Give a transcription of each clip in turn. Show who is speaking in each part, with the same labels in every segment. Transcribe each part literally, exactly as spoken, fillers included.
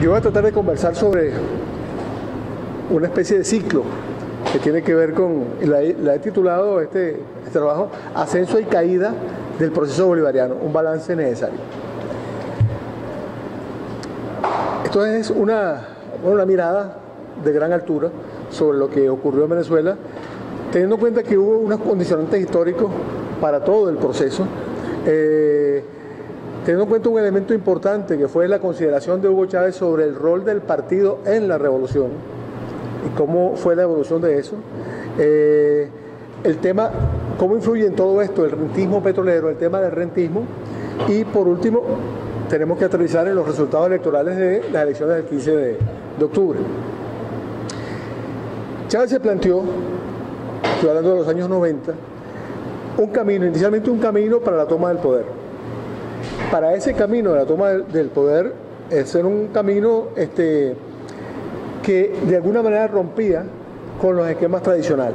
Speaker 1: Yo voy a tratar de conversar sobre una especie de ciclo que tiene que ver con, la, la he titulado este, este trabajo, Ascenso y Caída del Proceso Bolivariano, un balance necesario. Esto es una, bueno, una mirada de gran altura sobre lo que ocurrió en Venezuela, teniendo en cuenta que hubo unos condicionantes históricos para todo el proceso, eh, teniendo en cuenta un elemento importante que fue la consideración de Hugo Chávez sobre el rol del partido en la revolución y cómo fue la evolución de eso, eh, el tema, cómo influye en todo esto el rentismo petrolero, el tema del rentismo, y por último tenemos que aterrizar en los resultados electorales de las elecciones del quince de octubre. Chávez se planteó, estoy hablando de los años noventa, un camino, inicialmente un camino para la toma del poder. Para ese camino de la toma del, del poder, es era un camino este, que de alguna manera rompía con los esquemas tradicionales.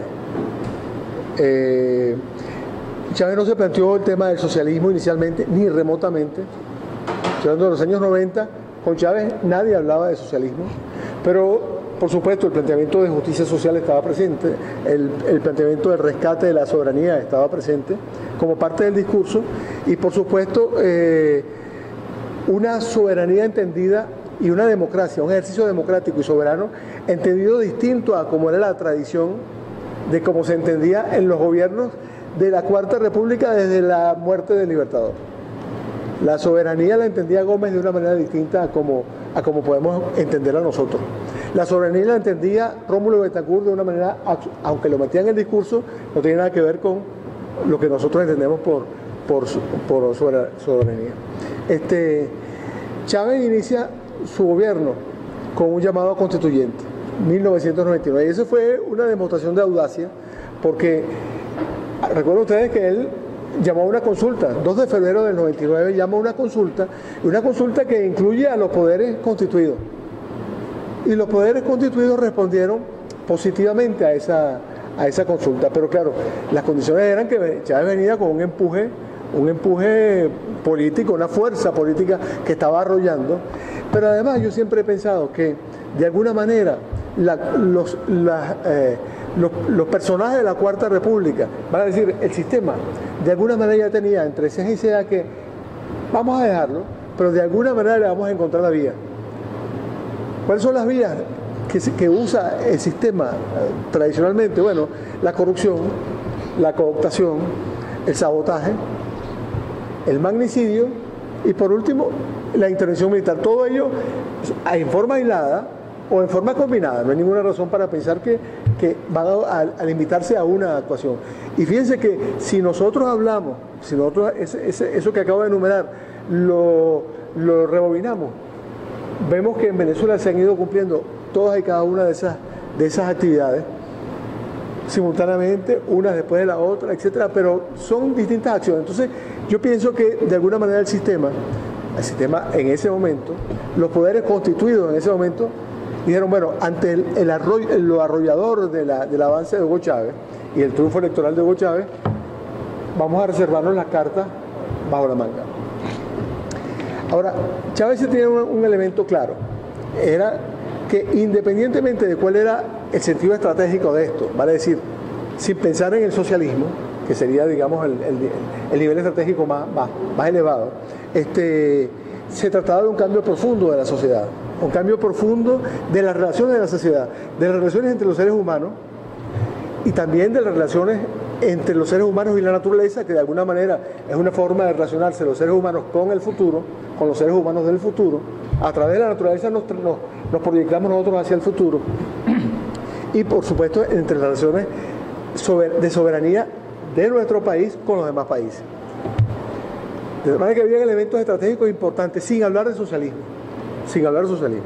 Speaker 1: Eh, Chávez no se planteó el tema del socialismo inicialmente, ni remotamente. Estoy hablando de los años noventa, con Chávez nadie hablaba de socialismo, pero por supuesto el planteamiento de justicia social estaba presente, el, el planteamiento del rescate de la soberanía estaba presente como parte del discurso, y por supuesto eh, una soberanía entendida y una democracia, un ejercicio democrático y soberano entendido distinto a como era la tradición de cómo se entendía en los gobiernos de la Cuarta República desde la muerte del Libertador. La soberanía la entendía Gómez de una manera distinta a como, a como podemos entenderla nosotros. La soberanía la entendía Rómulo Betancourt de una manera, aunque lo metía en el discurso, no tiene nada que ver con lo que nosotros entendemos por, por, por soberanía. Este, Chávez inicia su gobierno con un llamado constituyente, mil novecientos noventa y nueve, y eso fue una demostración de audacia, porque recuerden ustedes que él llamó a una consulta, dos de febrero del noventa y nueve llama a una consulta, y una consulta que incluye a los poderes constituidos. Y los poderes constituidos respondieron positivamente a esa, a esa consulta. Pero claro, las condiciones eran que Chávez venía con un empuje, un empuje político, una fuerza política que estaba arrollando. Pero además yo siempre he pensado que de alguna manera la, los, la, eh, los, los personajes de la Cuarta República, van a decir, el sistema, de alguna manera ya tenía entre ceja y ceja que vamos a dejarlo, pero de alguna manera le vamos a encontrar la vía. ¿Cuáles son las vías que, que usa el sistema eh, tradicionalmente? Bueno, la corrupción, la cooptación, el sabotaje, el magnicidio y por último la intervención militar. Todo ello en forma aislada o en forma combinada. No hay ninguna razón para pensar que, que van a, a limitarse a una actuación. Y fíjense que si nosotros hablamos, si nosotros ese, ese, eso que acabo de enumerar lo, lo rebobinamos, vemos que en Venezuela se han ido cumpliendo todas y cada una de esas, de esas actividades simultáneamente, unas después de la otra, etcétera, pero son distintas acciones. Entonces, yo pienso que de alguna manera el sistema, el sistema en ese momento, los poderes constituidos en ese momento, dijeron, bueno, ante el, el arroyo, lo arrollador de la, del avance de Hugo Chávez y el triunfo electoral de Hugo Chávez, vamos a reservarnos las cartas bajo la manga. Ahora, Chávez tenía un, un elemento claro, era que independientemente de cuál era el sentido estratégico de esto, vale decir, sin pensar en el socialismo, que sería, digamos, el, el, el nivel estratégico más, más, más elevado, este, se trataba de un cambio profundo de la sociedad, un cambio profundo de las relaciones de la sociedad, de las relaciones entre los seres humanos y también de las relaciones entre los seres humanos y la naturaleza, que de alguna manera es una forma de relacionarse los seres humanos con el futuro, con los seres humanos del futuro. A través de la naturaleza nos, nos, nos proyectamos nosotros hacia el futuro. Y por supuesto entre las relaciones de soberanía de nuestro país con los demás países. De manera que había elementos estratégicos importantes, sin hablar de socialismo, sin hablar de socialismo.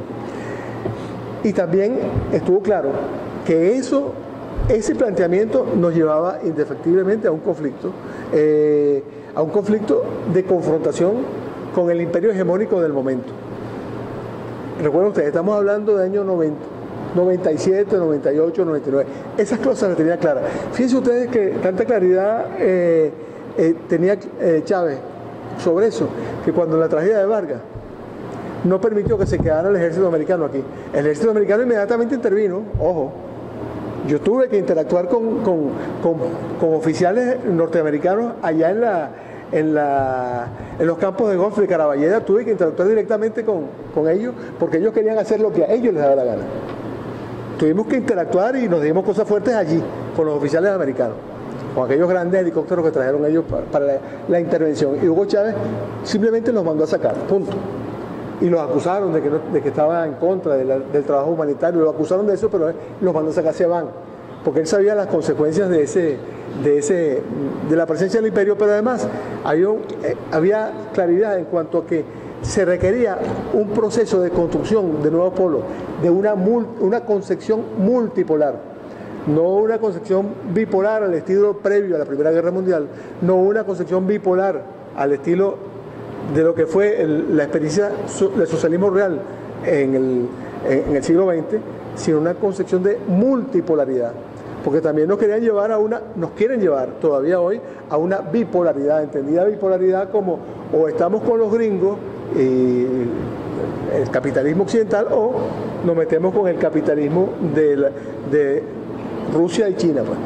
Speaker 1: Y también estuvo claro que eso, ese planteamiento nos llevaba indefectiblemente a un conflicto, eh, a un conflicto de confrontación con el imperio hegemónico del momento. Recuerden ustedes, estamos hablando de años noventa, noventa y siete, noventa y ocho, noventa y nueve. Esas cosas las tenía claras. Fíjense ustedes que tanta claridad eh, eh, tenía eh, Chávez sobre eso, que cuando la tragedia de Vargas, no permitió que se quedara el ejército americano aquí. El ejército americano inmediatamente intervino, ojo. Yo tuve que interactuar con, con, con, con oficiales norteamericanos allá en, la, en, la, en los campos de golf de Caraballeda. Tuve que interactuar directamente con, con ellos porque ellos querían hacer lo que a ellos les daba la gana. Tuvimos que interactuar y nos dimos cosas fuertes allí con los oficiales americanos, con aquellos grandes helicópteros que trajeron ellos para, para la, la intervención. Y Hugo Chávez simplemente los mandó a sacar, punto. Y los acusaron de que, no, de que estaba en contra de la, del trabajo humanitario, lo acusaron de eso, pero él los mandó a sacar, se van, porque él sabía las consecuencias de ese, de ese, de la presencia del imperio, pero además había, eh, había claridad en cuanto a que se requería un proceso de construcción de nuevos polos, de una, una concepción multipolar, no una concepción bipolar al estilo previo a la Primera Guerra Mundial, no una concepción bipolar al estilo de lo que fue el, la experiencia del socialismo real en el, en el siglo veinte, sino una concepción de multipolaridad, porque también nos querían llevar a una, nos quieren llevar todavía hoy a una bipolaridad, entendida bipolaridad como o estamos con los gringos y el capitalismo occidental o nos metemos con el capitalismo de, la, de Rusia y China, pues.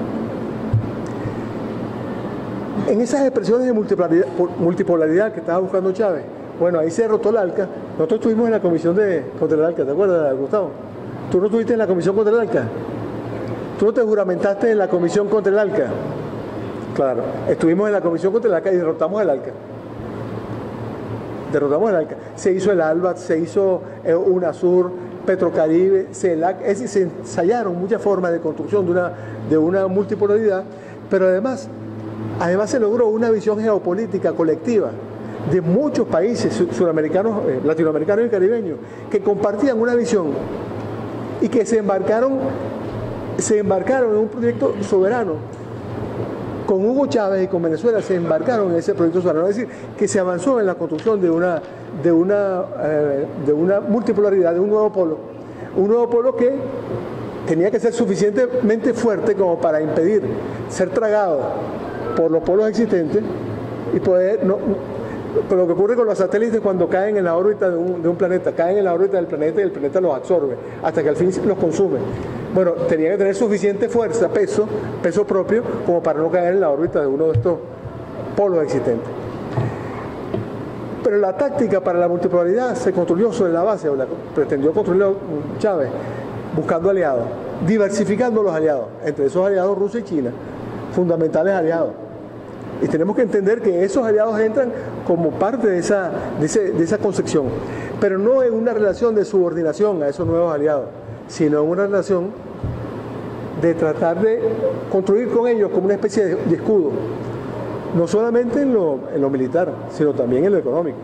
Speaker 1: En esas expresiones de multipolaridad, multipolaridad que estaba buscando Chávez, bueno, ahí se derrotó el ALCA. Nosotros estuvimos en la comisión de, contra el ALCA, ¿te acuerdas, Gustavo? ¿Tú no estuviste en la comisión contra el ALCA? ¿Tú no te juramentaste en la comisión contra el ALCA? Claro, estuvimos en la comisión contra el ALCA y derrotamos el ALCA. Derrotamos el ALCA. Se hizo el ALBA, se hizo eh, UNASUR, Petrocaribe, CELAC, es decir, se ensayaron muchas formas de construcción de una, de una multipolaridad, pero además... Además se logró una visión geopolítica colectiva de muchos países sudamericanos, eh, latinoamericanos y caribeños que compartían una visión y que se embarcaron, se embarcaron en un proyecto soberano. Con Hugo Chávez y con Venezuela se embarcaron en ese proyecto soberano, es decir, que se avanzó en la construcción de una, de una, eh, de una multipolaridad, de un nuevo polo. Un nuevo polo que tenía que ser suficientemente fuerte como para impedir ser tragado por los polos existentes y poder, no, pero lo que ocurre con los satélites cuando caen en la órbita de un, de un planeta, caen en la órbita del planeta y el planeta los absorbe hasta que al fin los consume. Bueno, tenía que tener suficiente fuerza, peso, peso propio, como para no caer en la órbita de uno de estos polos existentes. Pero la táctica para la multipolaridad se construyó sobre la base, o la pretendió construir Chávez, buscando aliados, diversificando los aliados, entre esos aliados Rusia y China, fundamentales aliados. Y tenemos que entender que esos aliados entran como parte de esa, de, ese, de esa concepción, pero no en una relación de subordinación a esos nuevos aliados, sino en una relación de tratar de construir con ellos como una especie de, de escudo, no solamente en lo, en lo militar, sino también en lo económico.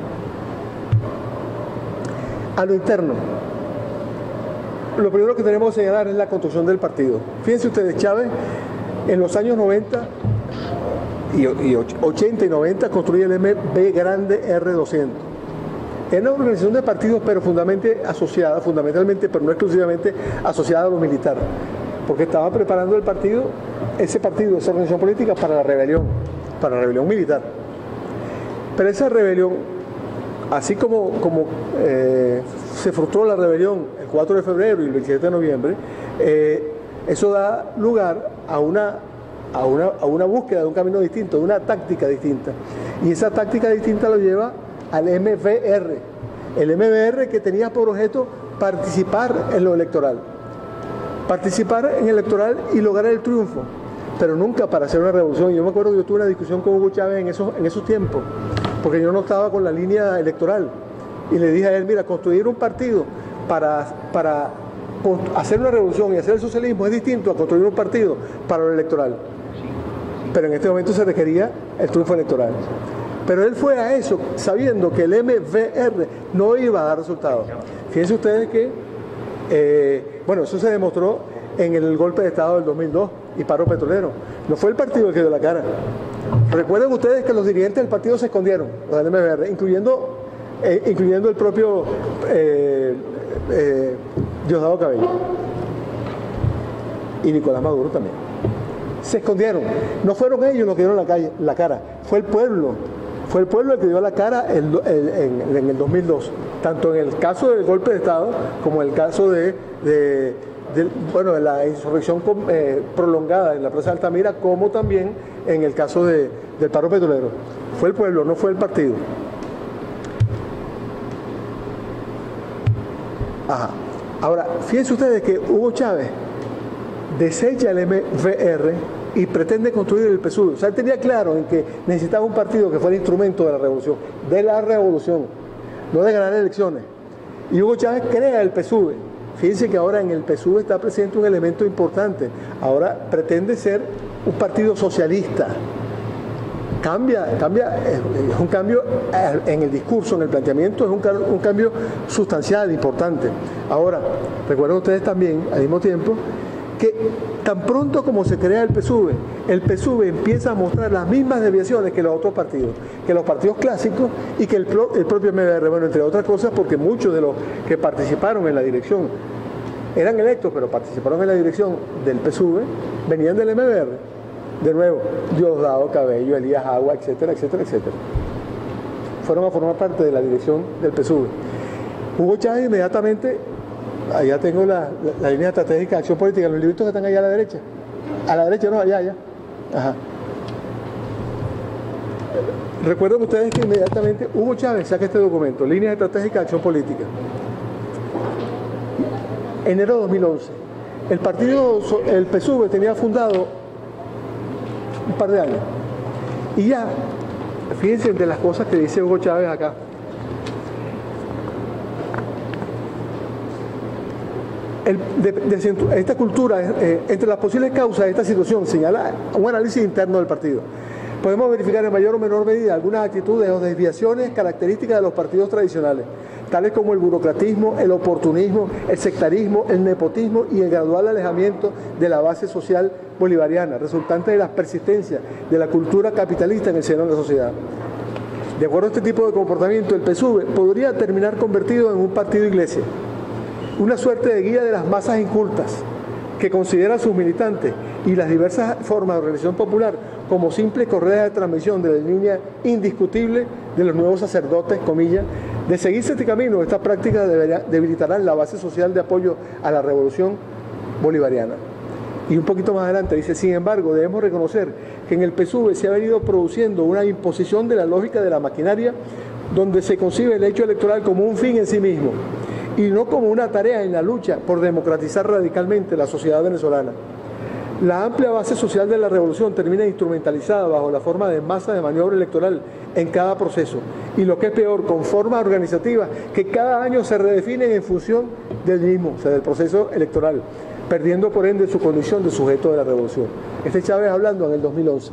Speaker 1: A lo interno, lo primero que tenemos que señalar es la construcción del partido. Fíjense ustedes, Chávez en los años noventa y ochenta y noventa construye el M B Grande R doscientos. Era una organización de partidos, pero fundamentalmente asociada, fundamentalmente, pero no exclusivamente asociada a lo militar, porque estaba preparando el partido, ese partido, esa organización política para la rebelión, para la rebelión militar. Pero esa rebelión, así como, como eh, se frustró la rebelión el cuatro de febrero y el veintisiete de noviembre, eh, eso da lugar a una, a, una, a una búsqueda de un camino distinto, de una táctica distinta. Y esa táctica distinta lo lleva al M V R. El M V R que tenía por objeto participar en lo electoral. Participar en el electoral y lograr el triunfo, pero nunca para hacer una revolución. Yo me acuerdo que yo tuve una discusión con Hugo Chávez en esos, en esos tiempos, porque yo no estaba con la línea electoral. Y le dije a él, mira, construir un partido para... para hacer una revolución y hacer el socialismo es distinto a construir un partido para lo electoral. Pero en este momento se requería el triunfo electoral. Pero él fue a eso sabiendo que el M V R no iba a dar resultados. Fíjense ustedes que, eh, bueno, eso se demostró en el golpe de Estado del dos mil dos y paro petrolero. No fue el partido el que dio la cara. Recuerden ustedes que los dirigentes del partido se escondieron, los del M V R, incluyendo, eh, incluyendo el propio... Eh, eh, Diosdado Cabello y Nicolás Maduro también. Se escondieron. No fueron ellos los que dieron la, calle, la cara, fue el pueblo Fue el pueblo el que dio la cara en, en, en el dos mil dos, tanto en el caso del golpe de Estado como en el caso de, de, de, bueno, de la insurrección eh, prolongada en la Plaza de Altamira, como también en el caso de, del paro petrolero. Fue el pueblo, no fue el partido. Ajá. Ahora, fíjense ustedes que Hugo Chávez desecha el M V R y pretende construir el P S U V. O sea, él tenía claro en que necesitaba un partido que fuera instrumento de la revolución, de la revolución, no de ganar elecciones. Y Hugo Chávez crea el P S U V. Fíjense que ahora en el P S U V está presente un elemento importante. Ahora pretende ser un partido socialista. Cambia, cambia, es un cambio en el discurso, en el planteamiento, es un, un cambio sustancial, importante. Ahora, recuerden ustedes también, al mismo tiempo, que tan pronto como se crea el P S U V, el P S U V empieza a mostrar las mismas desviaciones que los otros partidos, que los partidos clásicos y que el, el propio M V R, bueno, entre otras cosas porque muchos de los que participaron en la dirección eran electos, pero participaron en la dirección del P S U V, venían del M V R. De nuevo, Diosdado Cabello, Elías Agua, etcétera, etcétera, etcétera. Fueron a formar parte de la dirección del P S U V. Hugo Chávez inmediatamente, allá tengo la, la, la línea estratégica de acción política, los libritos que están allá a la derecha. A la derecha, no, allá, allá. Ajá. Recuerden ustedes que inmediatamente Hugo Chávez saca este documento, Líneas Estratégicas de Acción Política. Enero de dos mil once. El partido, el P S U V tenía fundado un par de años. Y ya, fíjense de las cosas que dice Hugo Chávez acá. El, de, de, esta cultura, eh, entre las posibles causas de esta situación, señala un análisis interno del partido. Podemos verificar en mayor o menor medida algunas actitudes o desviaciones características de los partidos tradicionales, tales como el burocratismo, el oportunismo, el sectarismo, el nepotismo y el gradual alejamiento de la base social bolivariana, resultante de la persistencia de la cultura capitalista en el seno de la sociedad. De acuerdo a este tipo de comportamiento, el P S U V podría terminar convertido en un partido iglesia, una suerte de guía de las masas incultas que considera a sus militantes y las diversas formas de organización popular como simples correas de transmisión de la línea indiscutible de los nuevos sacerdotes, comillas. De seguirse este camino, estas prácticas debilitarán la base social de apoyo a la revolución bolivariana. Y un poquito más adelante dice, sin embargo, debemos reconocer que en el P S U V se ha venido produciendo una imposición de la lógica de la maquinaria donde se concibe el hecho electoral como un fin en sí mismo y no como una tarea en la lucha por democratizar radicalmente la sociedad venezolana. La amplia base social de la revolución termina instrumentalizada bajo la forma de masa de maniobra electoral en cada proceso y lo que es peor, con formas organizativas que cada año se redefinen en función del mismo, o sea, del proceso electoral, perdiendo por ende su condición de sujeto de la revolución. Este Chávez hablando en el dos mil once.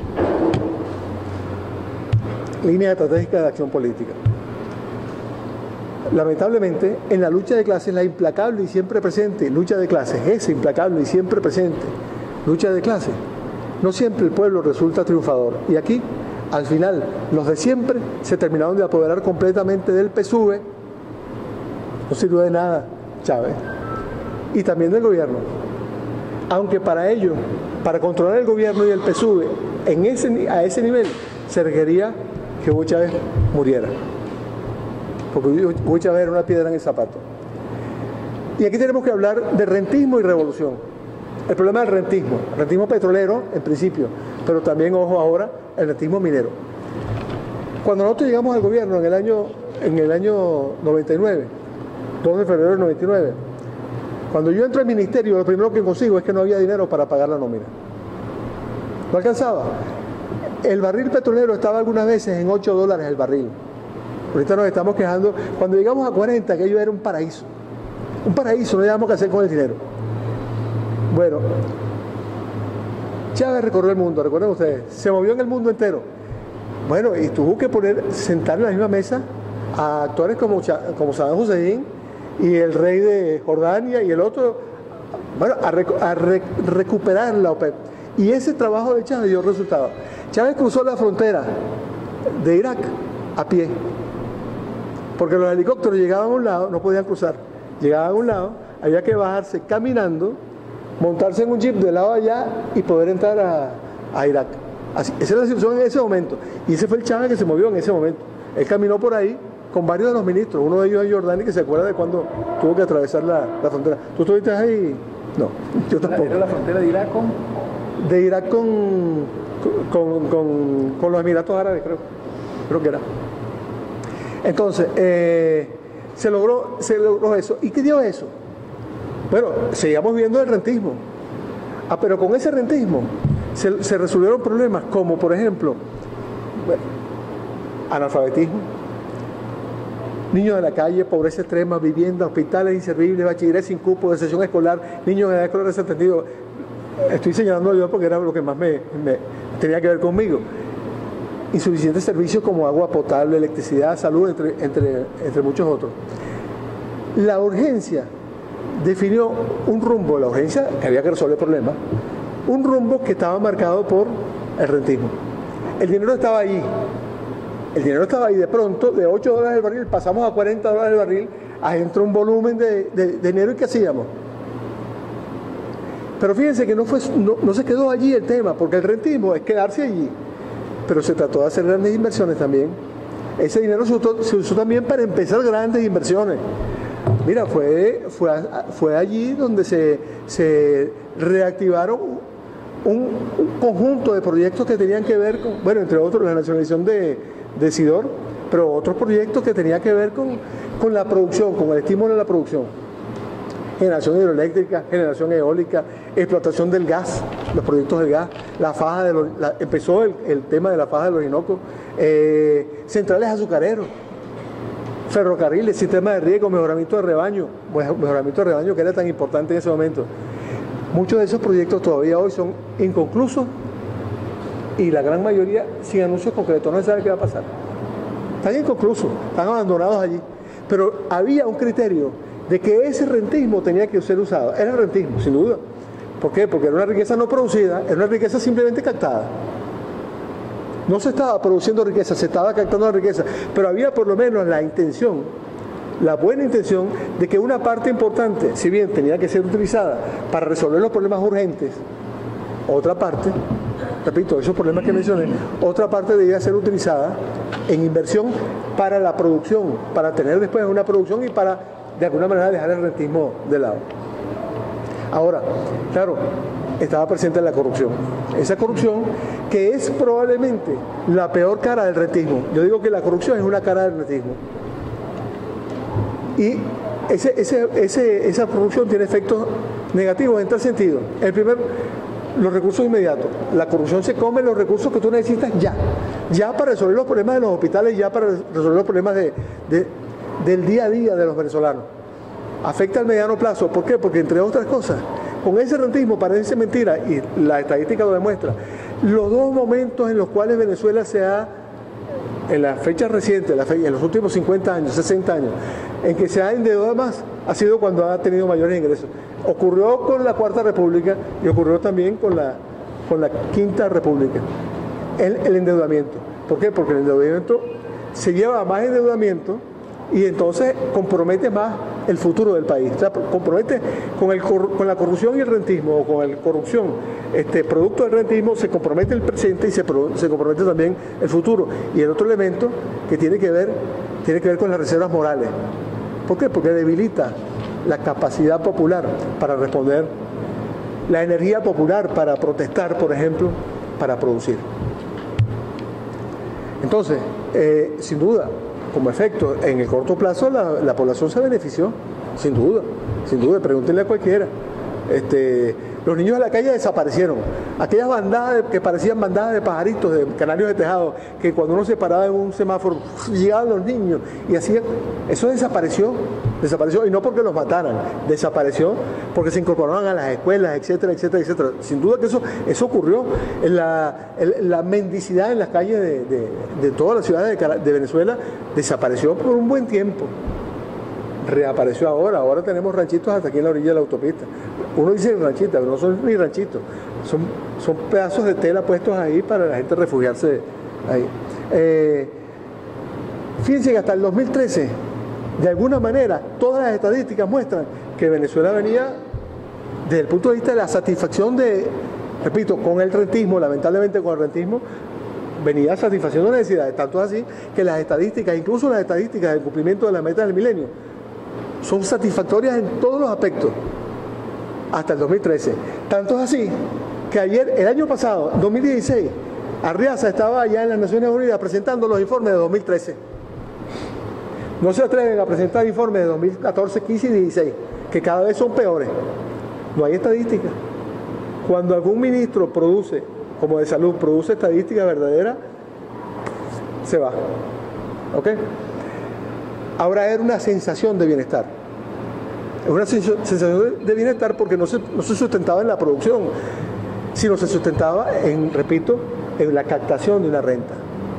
Speaker 1: Línea estratégica de acción política. Lamentablemente, en la lucha de clases, la implacable y siempre presente lucha de clases, esa implacable y siempre presente lucha de clases, no siempre el pueblo resulta triunfador. Y aquí, al final, los de siempre se terminaron de apoderar completamente del P S U V, no sirvió de nada Chávez, y también del gobierno. Aunque para ello, para controlar el gobierno y el P S U V en ese, a ese nivel, se requería que Hugo Chávez muriera. Porque Hugo Chávez era una piedra en el zapato. Y aquí tenemos que hablar de rentismo y revolución. El problema del rentismo, el rentismo petrolero en principio, pero también, ojo ahora, el rentismo minero. Cuando nosotros llegamos al gobierno en el año, en el año noventa y nueve, dos de febrero del noventa y nueve, cuando yo entro al ministerio, lo primero que consigo es que no había dinero para pagar la nómina. No alcanzaba. El barril petrolero estaba algunas veces en ocho dólares el barril. Ahorita nos estamos quejando. Cuando llegamos a cuarenta, aquello era un paraíso. Un paraíso, no sabíamos qué hacer con el dinero. Bueno, Chávez recorrió el mundo, recuerden ustedes, se movió en el mundo entero. Bueno, y tuvo que poner, sentar en la misma mesa a actores como, como Saddam Hussein y el rey de Jordania y el otro, bueno, a, rec a rec recuperar la OPEP. Y ese trabajo de Chávez dio resultado. Chávez cruzó la frontera de Irak a pie, porque los helicópteros llegaban a un lado, no podían cruzar, llegaban a un lado, había que bajarse caminando, montarse en un jeep del lado allá y poder entrar a, a Irak. Así, esa era la situación en ese momento. Y ese fue el Chávez que se movió en ese momento. Él caminó por ahí con varios de los ministros. Uno de ellos es Jordani, que se acuerda de cuando tuvo que atravesar la, la frontera. ¿Tú estuviste ahí? No, yo tampoco.
Speaker 2: ¿Era la frontera de Irak con...?
Speaker 1: De Irak con, con, con, con los Emiratos Árabes, creo. Creo que era. Entonces, eh, se, logró, se logró eso. ¿Y qué dio eso? Bueno, seguíamos viendo el rentismo. Ah, pero con ese rentismo se, se resolvieron problemas como, por ejemplo, bueno, analfabetismo, niños de la calle, pobreza extrema, vivienda, hospitales inservibles, bachilleres sin cupo, deserción escolar, niños de edad escolar desatendidos. Estoy señalando yo porque era lo que más me, me tenía que ver conmigo. Insuficientes servicios como agua potable, electricidad, salud, entre, entre, entre muchos otros. La urgencia definió un rumbo, la urgencia que había que resolver problemas, un rumbo que estaba marcado por el rentismo. El dinero estaba ahí, el dinero estaba ahí, de pronto de ocho dólares el barril pasamos a cuarenta dólares el barril, ahí entró un volumen de, de, de dinero. ¿Y qué hacíamos? Pero fíjense que no, fue, no, no se quedó allí el tema, porque el rentismo es quedarse allí, pero se trató de hacer grandes inversiones también. Ese dinero se usó, se usó también para empezar grandes inversiones. Mira, fue, fue, fue allí donde se, se reactivaron un, un conjunto de proyectos que tenían que ver con, bueno, entre otros la nacionalización de, de Sidor, pero otros proyectos que tenían que ver con, con la producción, con el estímulo de la producción. Generación hidroeléctrica, generación eólica, explotación del gas, los proyectos del gas, la faja de los, la, empezó el, el tema de la faja de los Orinoco, eh, centrales azucareros, ferrocarriles, sistema de riego, mejoramiento de rebaño, mejoramiento de rebaño que era tan importante en ese momento. Muchos de esos proyectos todavía hoy son inconclusos y la gran mayoría sin anuncios concretos, no se sabe qué va a pasar. Están inconclusos, están abandonados allí, pero había un criterio de que ese rentismo tenía que ser usado. Era el rentismo, sin duda. ¿Por qué? Porque era una riqueza no producida, era una riqueza simplemente captada. No se estaba produciendo riqueza, se estaba captando la riqueza, pero había por lo menos la intención, la buena intención de que una parte importante, si bien tenía que ser utilizada para resolver los problemas urgentes, otra parte, repito, esos problemas que mencioné, otra parte debía ser utilizada en inversión para la producción, para tener después una producción y para de alguna manera dejar el rentismo de lado. Ahora, claro, estaba presente la corrupción. Esa corrupción que es probablemente la peor cara del rentismo. Yo digo que la corrupción es una cara del rentismo. Y ese, ese, ese, esa corrupción tiene efectos negativos en tal sentido. El primer, los recursos inmediatos. La corrupción se come los recursos que tú necesitas ya. Ya para resolver los problemas de los hospitales, ya para resolver los problemas de... de del día a día de los venezolanos. Afecta al mediano plazo. ¿Por qué? Porque entre otras cosas, con ese rentismo parece mentira, y la estadística lo demuestra, los dos momentos en los cuales Venezuela se ha, en las fechas recientes, en los últimos cincuenta años, sesenta años, en que se ha endeudado más, ha sido cuando ha tenido mayores ingresos. Ocurrió con la Cuarta República y ocurrió también con la, con la Quinta República. El, el endeudamiento. ¿Por qué? Porque el endeudamiento se lleva a más endeudamiento y entonces compromete más el futuro del país. O sea, compromete con, el, con la corrupción y el rentismo, o con la corrupción, este, producto del rentismo, se compromete el presente y se, se compromete también el futuro. Y el otro elemento que tiene que ver, tiene que ver con las reservas morales. ¿Por qué? Porque debilita la capacidad popular para responder, la energía popular para protestar, por ejemplo, para producir. Entonces, eh, sin duda, como efecto, en el corto plazo la, la población se benefició, sin duda, sin duda, pregúntenle a cualquiera. Este, los niños de la calle desaparecieron. Aquellas bandadas de, que parecían bandadas de pajaritos, de canarios de tejado, que cuando uno se paraba en un semáforo, llegaban los niños y hacían, eso desapareció, desapareció, y no porque los mataran, desapareció porque se incorporaron a las escuelas, etcétera, etcétera, etcétera. Sin duda que eso, eso ocurrió. En la, en la mendicidad en las calles de, de, de todas las ciudades de, de Venezuela desapareció por un buen tiempo. Reapareció ahora, ahora tenemos ranchitos hasta aquí en la orilla de la autopista. Uno dice ranchitas, pero no son ni ranchitos, son, son pedazos de tela puestos ahí para la gente refugiarse ahí. Eh, fíjense que hasta el dos mil trece, de alguna manera, todas las estadísticas muestran que Venezuela venía desde el punto de vista de la satisfacción de, repito, con el rentismo, lamentablemente con el rentismo, venía satisfaciendo necesidades, tanto así que las estadísticas, incluso las estadísticas del cumplimiento de la meta del milenio, son satisfactorias en todos los aspectos, hasta el dos mil trece. Tanto es así que ayer, el año pasado, dos mil dieciséis, Arriaza estaba allá en las Naciones Unidas presentando los informes de dos mil trece. No se atreven a presentar informes de dos mil catorce, quince y dieciséis, que cada vez son peores. No hay estadística. Cuando algún ministro produce, como de salud, produce estadística verdadera, se va. ¿Ok? Ahora era una sensación de bienestar. Es una sensación de bienestar porque no se, no se sustentaba en la producción, sino se sustentaba en, repito, en la captación de una renta.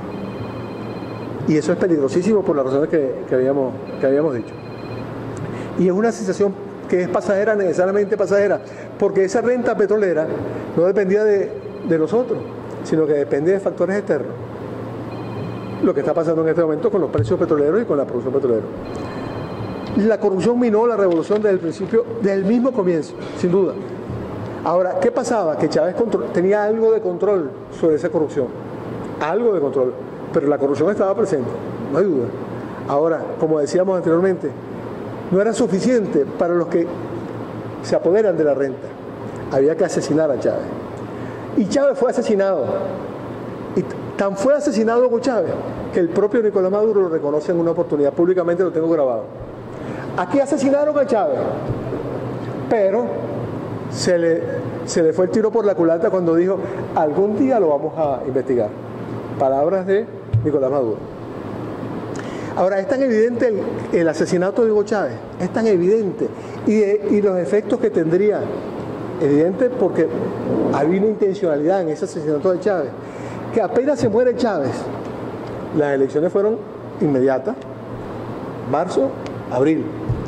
Speaker 1: Y eso es peligrosísimo por las razones que, que, habíamos, que habíamos dicho. Y es una sensación que es pasajera, necesariamente pasajera, porque esa renta petrolera no dependía de, de nosotros, sino que depende de factores externos. Lo que está pasando en este momento con los precios petroleros y con la producción petrolera. La corrupción minó la revolución desde el principio, desde el mismo comienzo, sin duda. Ahora, ¿qué pasaba? Que Chávez tenía algo de control sobre esa corrupción, algo de control, pero la corrupción estaba presente, no hay duda. Ahora, como decíamos anteriormente, no era suficiente para los que se apoderan de la renta, había que asesinar a Chávez. Y Chávez fue asesinado, y tan fue asesinado con Chávez, que el propio Nicolás Maduro lo reconoce en una oportunidad, públicamente lo tengo grabado. Aquí asesinaron a Chávez, pero se le, se le fue el tiro por la culata cuando dijo, algún día lo vamos a investigar. Palabras de Nicolás Maduro. Ahora, es tan evidente el, el asesinato de Hugo Chávez, es tan evidente, y, de, y los efectos que tendría, evidente porque había una intencionalidad en ese asesinato de Chávez, que apenas se muere Chávez, las elecciones fueron inmediatas, marzo, abril.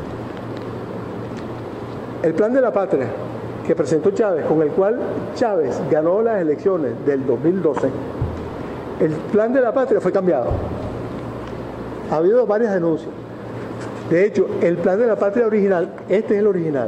Speaker 1: El plan de la patria que presentó Chávez, con el cual Chávez ganó las elecciones del dos mil doce, el plan de la patria fue cambiado. Ha habido varias denuncias. De hecho, el plan de la patria original, este es el original,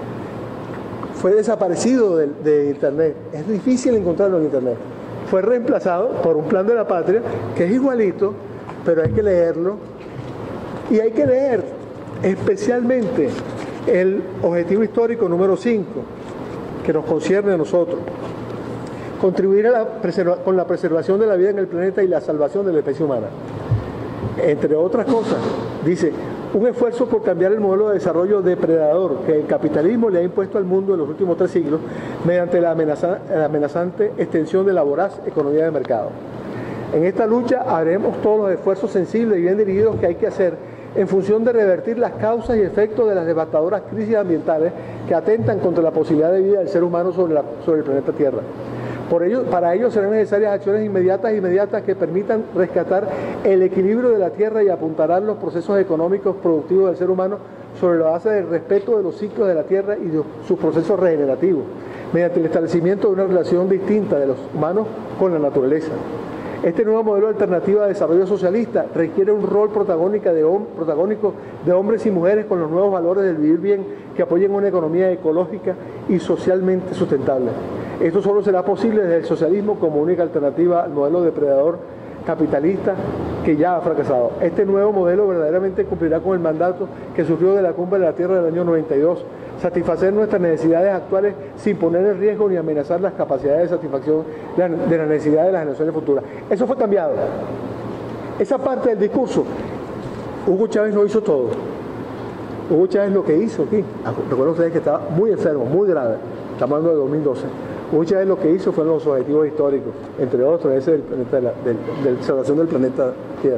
Speaker 1: fue desaparecido de, de internet. Es difícil encontrarlo en internet. Fue reemplazado por un plan de la patria que es igualito, pero hay que leerlo. Y hay que leer especialmente el objetivo histórico número cinco, que nos concierne a nosotros. Contribuir a la con la preservación de la vida en el planeta y la salvación de la especie humana. Entre otras cosas, dice, un esfuerzo por cambiar el modelo de desarrollo depredador que el capitalismo le ha impuesto al mundo en los últimos tres siglos mediante la, amenaza, la amenazante extensión de la voraz economía de mercado. En esta lucha haremos todos los esfuerzos sensibles y bien dirigidos que hay que hacer en función de revertir las causas y efectos de las devastadoras crisis ambientales que atentan contra la posibilidad de vida del ser humano sobre, la, sobre el planeta Tierra. Por ello, para ello serán necesarias acciones inmediatas e inmediatas que permitan rescatar el equilibrio de la Tierra y apuntalar los procesos económicos productivos del ser humano sobre la base del respeto de los ciclos de la Tierra y de sus procesos regenerativos, mediante el establecimiento de una relación distinta de los humanos con la naturaleza. Este nuevo modelo alternativo de desarrollo socialista requiere un rol protagónico de, hom protagónico de hombres y mujeres con los nuevos valores del vivir bien que apoyen una economía ecológica y socialmente sustentable. Esto solo será posible desde el socialismo como única alternativa al modelo depredador capitalista que ya ha fracasado. Este nuevo modelo verdaderamente cumplirá con el mandato que surgió de la Cumbre de la Tierra del año noventa y dos, satisfacer nuestras necesidades actuales sin poner en riesgo ni amenazar las capacidades de satisfacción de las necesidades de las generaciones futuras. Eso fue cambiado. Esa parte del discurso, Hugo Chávez no hizo todo. Hugo Chávez lo que hizo aquí, recuerden ustedes que estaba muy enfermo, muy grave, estamos hablando de dos mil doce. Hugo Chávez lo que hizo fueron los objetivos históricos, entre otros, ese del planeta de la, del, de la salvación del planeta Tierra.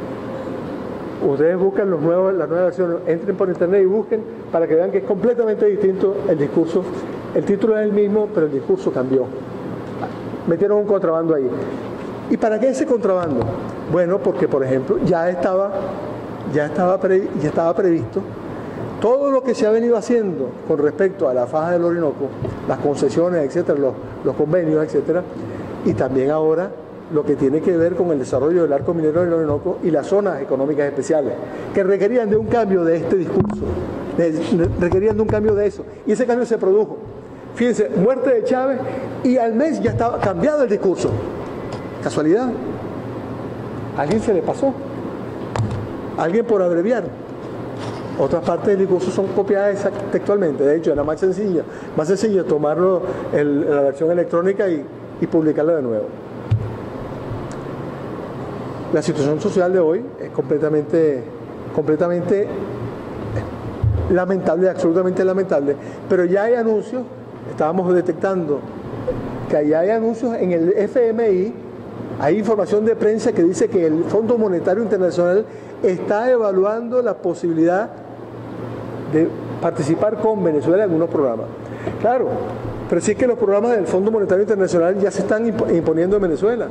Speaker 1: Ustedes buscan los nuevos, las nuevas versiones, entren por internet y busquen para que vean que es completamente distinto el discurso. El título es el mismo, pero el discurso cambió. Metieron un contrabando ahí. ¿Y para qué ese contrabando? Bueno, porque por ejemplo ya estaba, ya estaba, pre, ya estaba previsto todo lo que se ha venido haciendo con respecto a la faja del Orinoco, las concesiones, etcétera, los, los convenios, etcétera, y también ahora lo que tiene que ver con el desarrollo del arco minero del Orinoco y las zonas económicas especiales, que requerían de un cambio de este discurso, de, requerían de un cambio de eso, y ese cambio se produjo. Fíjense, muerte de Chávez y al mes ya estaba cambiado el discurso. ¿Casualidad? ¿A alguien se le pasó? ¿A alguien por abreviar? Otras partes del discurso son copiadas textualmente. De hecho, era más sencilla, más sencillo tomarlo en la versión electrónica y, y publicarla de nuevo. La situación social de hoy es completamente, completamente lamentable, absolutamente lamentable, pero ya hay anuncios, estábamos detectando que ya hay anuncios en el F M I, hay información de prensa que dice que el Fondo Monetario Internacional está evaluando la posibilidad de participar con Venezuela en algunos programas. Claro, pero sí es que los programas del Fondo Monetario Internacional ya se están imponiendo en Venezuela.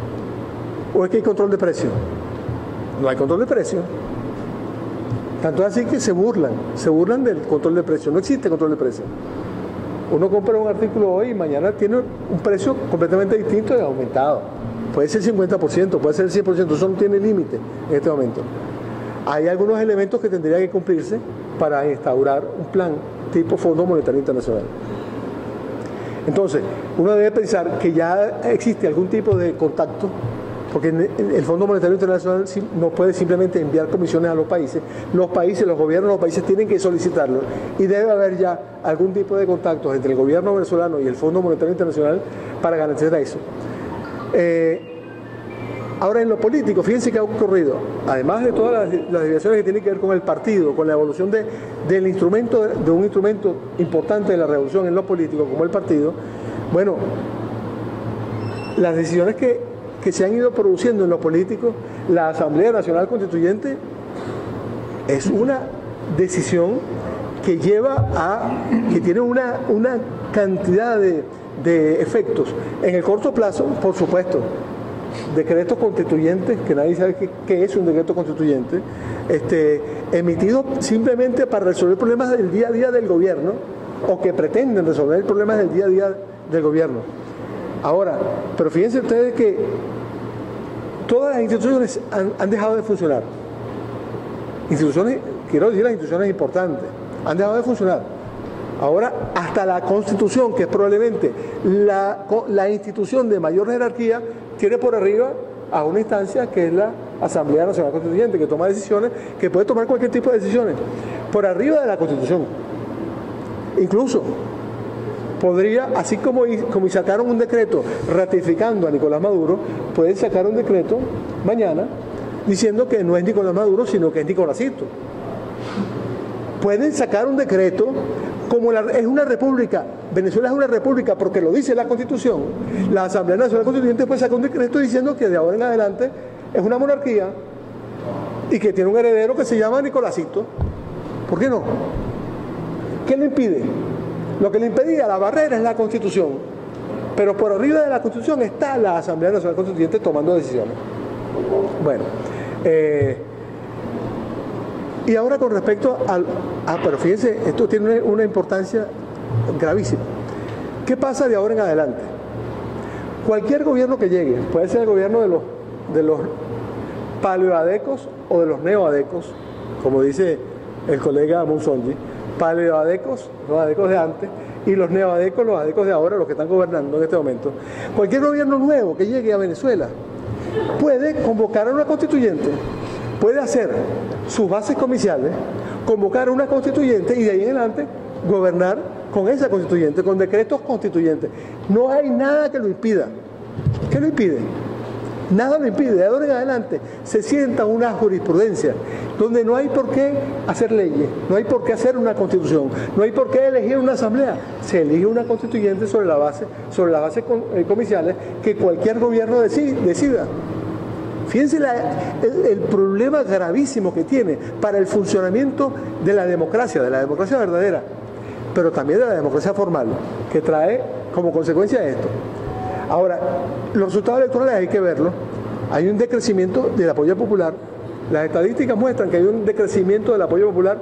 Speaker 1: ¿O es que hay control de precio? No hay control de precio. Tanto es así que se burlan, se burlan del control de precio. No existe control de precio. Uno compra un artículo hoy y mañana tiene un precio completamente distinto y aumentado. Puede ser cincuenta por ciento, puede ser cien por ciento, eso no tiene límite en este momento. Hay algunos elementos que tendrían que cumplirse para instaurar un plan tipo Fondo Monetario Internacional. Entonces, uno debe pensar que ya existe algún tipo de contacto, porque el Fondo Monetario Internacional no puede simplemente enviar comisiones a los países. Los países, los gobiernos de los países tienen que solicitarlo y debe haber ya algún tipo de contactos entre el gobierno venezolano y el Fondo Monetario Internacional para garantizar eso. Eh, ahora, en lo político, fíjense qué ha ocurrido. Además de todas las, las desviaciones que tienen que ver con el partido, con la evolución de, del instrumento, de un instrumento importante de la revolución en lo político, como el partido, bueno, las decisiones que que se han ido produciendo en lo político, la Asamblea Nacional Constituyente es una decisión que lleva a, que tiene una, una cantidad de, de efectos. En el corto plazo, por supuesto, decretos constituyentes, que nadie sabe qué, qué es un decreto constituyente, este, emitido simplemente para resolver problemas del día a día del gobierno, o que pretenden resolver problemas del día a día del gobierno. Ahora, pero fíjense ustedes que todas las instituciones han, han dejado de funcionar. Instituciones, quiero decir las instituciones importantes, han dejado de funcionar. Ahora, hasta la Constitución, que es probablemente la, la institución de mayor jerarquía, tiene por arriba a una instancia que es la Asamblea Nacional Constituyente, que toma decisiones, que puede tomar cualquier tipo de decisiones, por arriba de la Constitución. Incluso podría, así como, como sacaron un decreto ratificando a Nicolás Maduro, pueden sacar un decreto mañana diciendo que no es Nicolás Maduro, sino que es Nicolásito. Pueden sacar un decreto, como la, es una república, Venezuela es una república porque lo dice la Constitución, la Asamblea Nacional Constituyente puede sacar un decreto diciendo que de ahora en adelante es una monarquía y que tiene un heredero que se llama Nicolásito. ¿Por qué no? ¿Qué le impide? Lo que le impedía, la barrera, es la Constitución, pero por arriba de la Constitución está la Asamblea Nacional Constituyente tomando decisiones. Bueno, eh, y ahora con respecto al... Ah, pero fíjense, esto tiene una, una importancia gravísima. ¿Qué pasa de ahora en adelante? Cualquier gobierno que llegue, puede ser el gobierno de los, de los paleoadecos o de los neoadecos, como dice el colega Monzongi, paleoadecos, los adecos de antes, y los neoadecos, los adecos de ahora, los que están gobernando en este momento. Cualquier gobierno nuevo que llegue a Venezuela puede convocar a una constituyente, puede hacer sus bases comiciales, convocar a una constituyente y de ahí en adelante gobernar con esa constituyente, con decretos constituyentes. No hay nada que lo impida. ¿Qué lo impide? Nada lo impide. De ahora en adelante se sienta una jurisprudencia donde no hay por qué hacer leyes, no hay por qué hacer una constitución, no hay por qué elegir una asamblea. Se elige una constituyente sobre la base, sobre las bases comiciales que cualquier gobierno decida. Fíjense la, el, el problema gravísimo que tiene para el funcionamiento de la democracia, de la democracia verdadera, pero también de la democracia formal, que trae como consecuencia esto. Ahora, los resultados electorales hay que verlos. Hay un decrecimiento del apoyo popular. Las estadísticas muestran que hay un decrecimiento del apoyo popular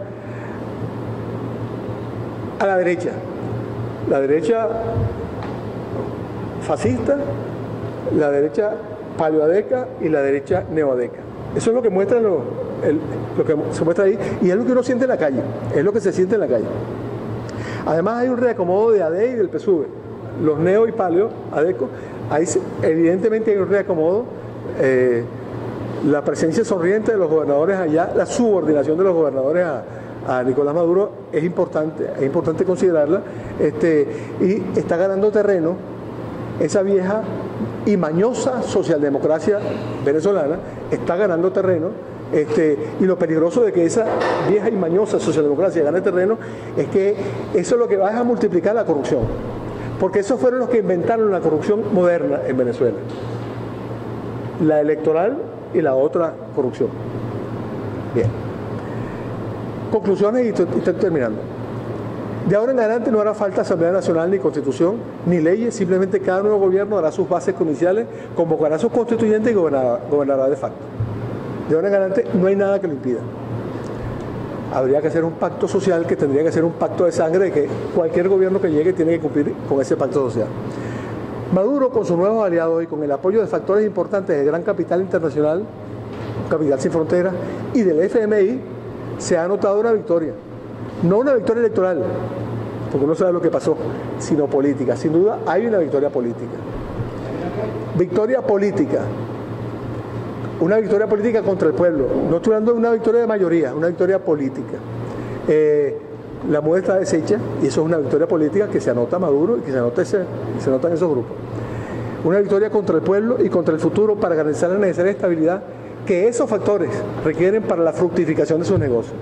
Speaker 1: a la derecha. La derecha fascista, la derecha paleoadeca y la derecha neoadeca. Eso es lo que muestra lo, el, lo que se muestra ahí, y es lo que uno siente en la calle, es lo que se siente en la calle. Además hay un reacomodo de A D E y del P S U V. Los neo y paleo, ADECO, ahí evidentemente hay un reacomodo. Eh, la presencia sonriente de los gobernadores allá, la subordinación de los gobernadores a, a Nicolás Maduro es importante, es importante considerarla, este, y está ganando terreno esa vieja y mañosa socialdemocracia venezolana, está ganando terreno, este, y lo peligroso de que esa vieja y mañosa socialdemocracia gane terreno es que eso lo que va es a multiplicar la corrupción, porque esos fueron los que inventaron la corrupción moderna en Venezuela, la electoral y la otra corrupción. Bien. Conclusiones y estoy, estoy terminando. De ahora en adelante no hará falta Asamblea Nacional, ni Constitución, ni leyes, simplemente cada nuevo gobierno hará sus bases comerciales, convocará a sus constituyentes y gobernará, gobernará de facto. De ahora en adelante no hay nada que lo impida. Habría que hacer un pacto social que tendría que ser un pacto de sangre, de que cualquier gobierno que llegue tiene que cumplir con ese pacto social. Maduro, con sus nuevos aliados y con el apoyo de factores importantes del gran capital internacional, Capital Sin Fronteras, y del F M I, se ha anotado una victoria. No una victoria electoral, porque uno sabe lo que pasó, sino política. Sin duda hay una victoria política. Victoria política. Una victoria política contra el pueblo. No estoy hablando de una victoria de mayoría, una victoria política. Eh, La M U D está deshecha y eso es una victoria política que se anota Maduro y que se anota, ese, se anota en esos grupos. Una victoria contra el pueblo y contra el futuro para garantizar la necesaria estabilidad que esos factores requieren para la fructificación de sus negocios.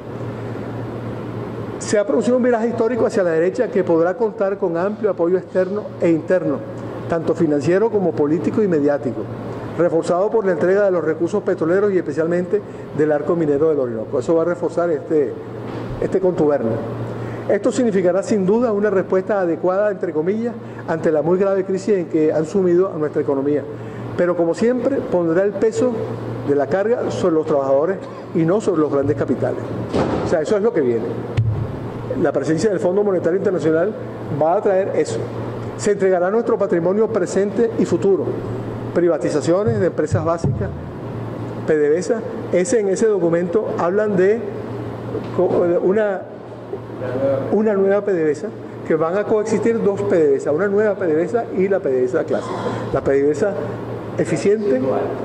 Speaker 1: Se ha producido un viraje histórico hacia la derecha que podrá contar con amplio apoyo externo e interno, tanto financiero como político y mediático, reforzado por la entrega de los recursos petroleros y especialmente del arco minero del Orinoco. Eso va a reforzar este, este contubernio. Esto significará sin duda una respuesta adecuada, entre comillas, ante la muy grave crisis en que han sumido a nuestra economía. Pero como siempre, pondrá el peso de la carga sobre los trabajadores y no sobre los grandes capitales. O sea, eso es lo que viene. La presencia del Fondo Monetario Internacional va a traer eso. Se entregará nuestro patrimonio presente y futuro. Privatizaciones de empresas básicas, P D V S A. Ese, en ese documento hablan de una... una nueva P D V S A, que van a coexistir dos P D V S A, una nueva P D V S A y la P D V S A clásica. La P D V S A eficiente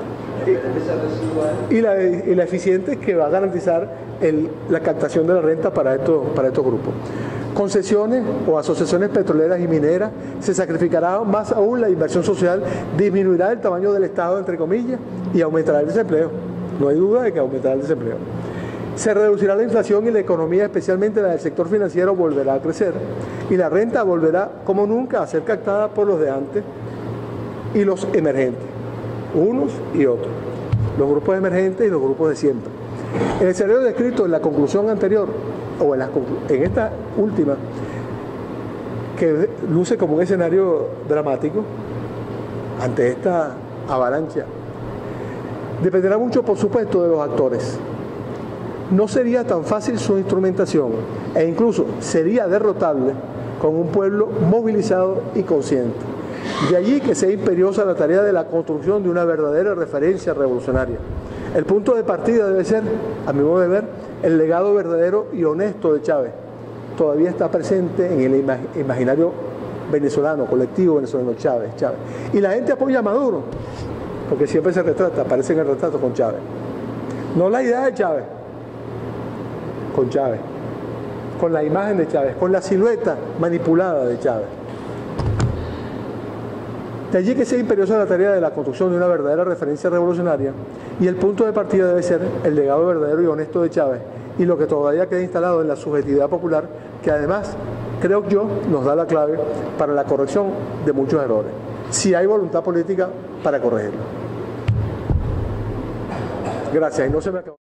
Speaker 1: y, y, la, y la eficiente que va a garantizar el, la captación de la renta para estos, para estos grupos. Concesiones o asociaciones petroleras y mineras, se sacrificará más aún la inversión social, disminuirá el tamaño del Estado, entre comillas, y aumentará el desempleo. No hay duda de que aumentará el desempleo. Se reducirá la inflación y la economía, especialmente la del sector financiero, volverá a crecer y la renta volverá como nunca a ser captada por los de antes y los emergentes, unos y otros, los grupos emergentes y los grupos de siempre. En el escenario descrito en la conclusión anterior, o en, la, en esta última, que luce como un escenario dramático, ante esta avalancha, dependerá mucho, por supuesto, de los actores. No sería tan fácil su instrumentación e incluso sería derrotable con un pueblo movilizado y consciente. De allí que sea imperiosa la tarea de la construcción de una verdadera referencia revolucionaria. El punto de partida debe ser, a mi modo de ver, el legado verdadero y honesto de Chávez. Todavía está presente en el imaginario venezolano, colectivo venezolano, Chávez, Chávez. Y la gente apoya a Maduro, porque siempre se retrata, aparece en el retrato con Chávez. No la idea de Chávez, con Chávez, con la imagen de Chávez, con la silueta manipulada de Chávez. De allí que sea imperiosa la tarea de la construcción de una verdadera referencia revolucionaria y el punto de partida debe ser el legado verdadero y honesto de Chávez y lo que todavía queda instalado en la subjetividad popular, que además, creo yo, nos da la clave para la corrección de muchos errores, si hay voluntad política para corregirlo. Gracias, y no se me acabó.